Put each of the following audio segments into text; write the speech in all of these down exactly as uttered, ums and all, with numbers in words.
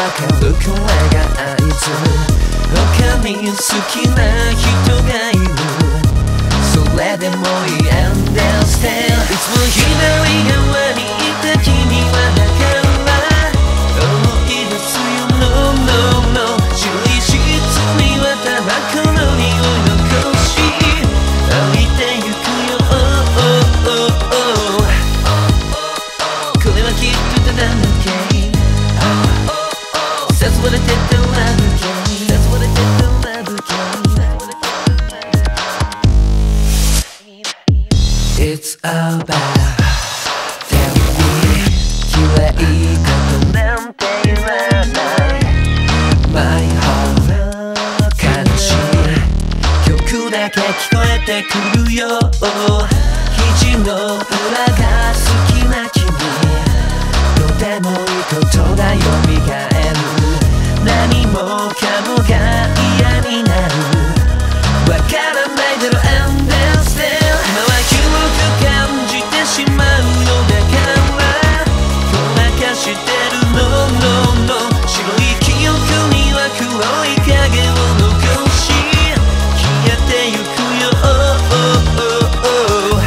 かるこれが合図。他に好きな人がいる、それでもいい Understand。 いつも左側にいた君はだから思い出すよ No No No。 白いシーツにはタバコの匂い残し歩いてゆくよ、oh, oh, oh, oh。 これはきっとただのゲーム、誘われてたラブゲーム、誘われてたラブゲーム。 It's about Tell me 嫌いことなんて言わない My heart 悲しい曲だけ聞こえてくるよ。肘の裏が好きな君、どうでもいいことが蘇る、何もかもが嫌になる、わからないだろ Understand。 今は広く感じてしまうよだからごまかしてる No No No。 白い記憶には黒い影を残し消えてゆくよ、oh, oh, oh, oh。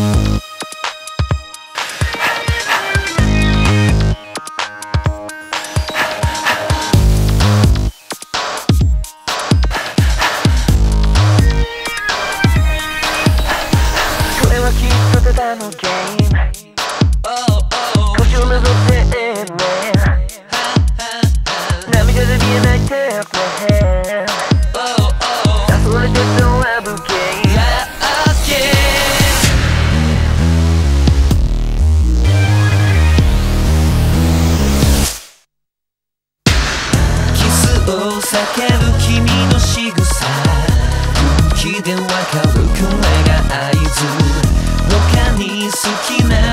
きっとただのゲーム、星を巡って永遠、涙で見えないテープで誘われてたラブゲーム。キスを避ける君の仕草、空気でわかるこれが合図。他に好きな